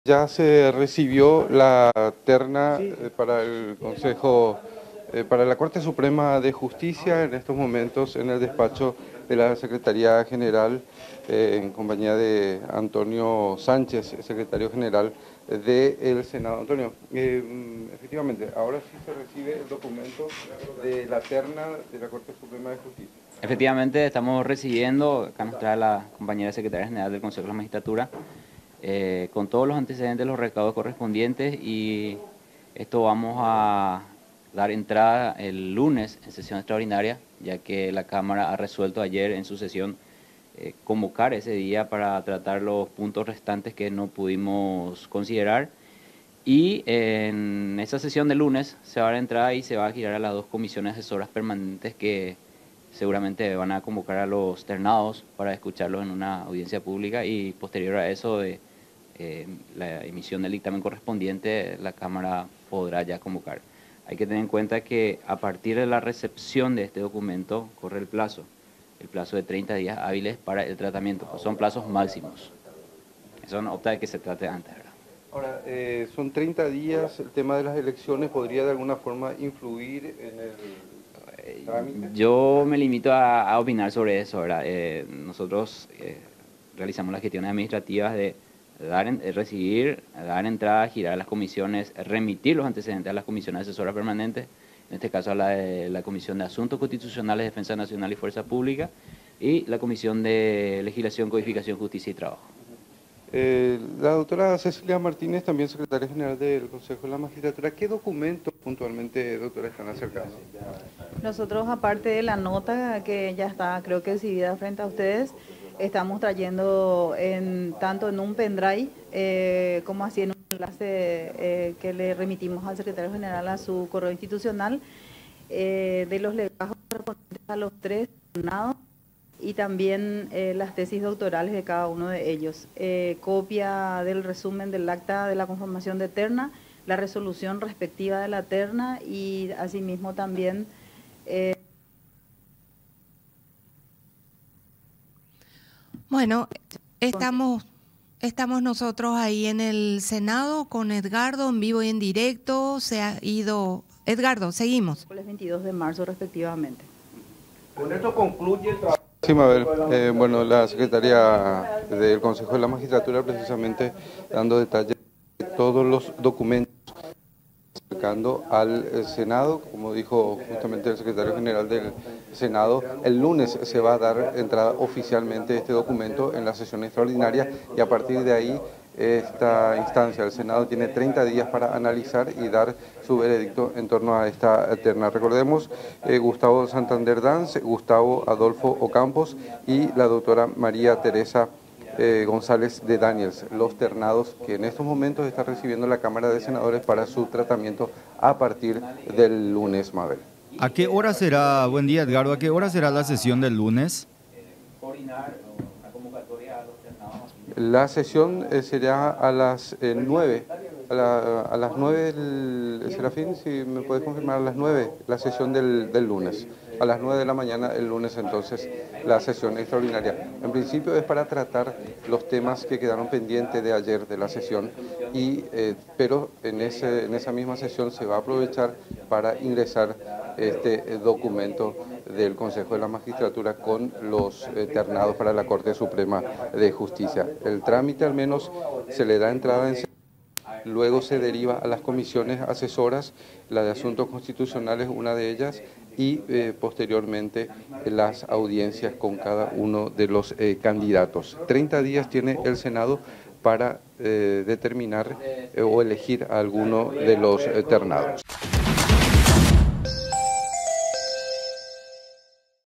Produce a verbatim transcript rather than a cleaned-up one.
Ya se recibió la terna eh, para el Consejo, eh, para la Corte Suprema de Justicia en estos momentos en el despacho de la Secretaría General eh, en compañía de Antonio Sánchez, secretario general del Senado. Antonio, eh, efectivamente, ahora sí se recibe el documento de la terna de la Corte Suprema de Justicia. Efectivamente, estamos recibiendo, acá nos trae la compañera secretaria general del Consejo de la Magistratura, eh, con todos los antecedentes, los recaudos correspondientes, y esto vamos a dar entrada el lunes en sesión extraordinaria, ya que la Cámara ha resuelto ayer en su sesión eh, convocar ese día para tratar los puntos restantes que no pudimos considerar. Y en esa sesión de lunes se va a dar entrada y se va a girar a las dos comisiones asesoras permanentes que seguramente van a convocar a los ternados para escucharlos en una audiencia pública, y posterior a eso de eh, la emisión del dictamen correspondiente, la Cámara podrá ya convocar. Hay que tener en cuenta que a partir de la recepción de este documento corre el plazo, el plazo de treinta días hábiles para el tratamiento, pues son plazos máximos. Eso no opta de que se trate antes, ¿verdad? Ahora, eh, son treinta días, el tema de las elecciones podría de alguna forma influir en el trámite. Yo me limito a, a opinar sobre eso, ¿verdad? Eh, nosotros eh, realizamos las gestiones administrativas de dar en, de recibir, dar entrada, girar a las comisiones, remitir los antecedentes a las comisiones asesoras permanentes, en este caso a la de la Comisión de Asuntos Constitucionales, Defensa Nacional y Fuerza Pública, y la Comisión de Legislación, Codificación, Justicia y Trabajo. Eh, la doctora Cecilia Martínez, también secretaria general del Consejo de la Magistratura, ¿qué documentos puntualmente, doctora, están acercando? Nosotros, aparte de la nota que ya está, creo que exhibida frente a ustedes, estamos trayendo en, tanto en un pendrive eh, como así en un enlace eh, que le remitimos al secretario general a su correo institucional, eh, de los legajos correspondientes a los tres ternados, y también eh, las tesis doctorales de cada uno de ellos. Eh, copia del resumen del acta de la conformación de terna, la resolución respectiva de la terna, y asimismo también... Eh... Bueno, estamos, estamos nosotros ahí en el Senado con Edgardo en vivo y en directo. Se ha ido... Edgardo, seguimos. El veintidós de marzo respectivamente. Con esto concluye el trabajo. Sí, Mabel, eh, bueno, la secretaria del Consejo de la Magistratura precisamente dando detalles de todos los documentos acercando al Senado, como dijo justamente el secretario general del Senado, el lunes se va a dar entrada oficialmente este documento en la sesión extraordinaria, y a partir de ahí esta instancia, el Senado, tiene treinta días para analizar y dar su veredicto en torno a esta terna. Recordemos, eh, Gustavo Santander Danz, Gustavo Adolfo Ocampos y la doctora María Teresa eh, González de Daniels, los ternados que en estos momentos está recibiendo la Cámara de Senadores para su tratamiento a partir del lunes, Mabel. ¿A qué hora será, buen día Edgardo, a qué hora será la sesión del lunes? La sesión eh, será a las eh, nueve, a, la, a las nueve, el, Serafín, si me puedes confirmar, a las nueve, la sesión del, del lunes, a las nueve de la mañana el lunes entonces la sesión extraordinaria. En principio es para tratar los temas que quedaron pendientes de ayer de la sesión, y, eh, pero en, ese, en esa misma sesión se va a aprovechar para ingresar este documento del Consejo de la Magistratura con los eh, ternados para la Corte Suprema de Justicia. El trámite al menos se le da entrada en... Luego se deriva a las comisiones asesoras, la de Asuntos Constitucionales, una de ellas, y eh, posteriormente las audiencias con cada uno de los eh, candidatos. treinta días tiene el Senado para eh, determinar eh, o elegir a alguno de los eh, ternados.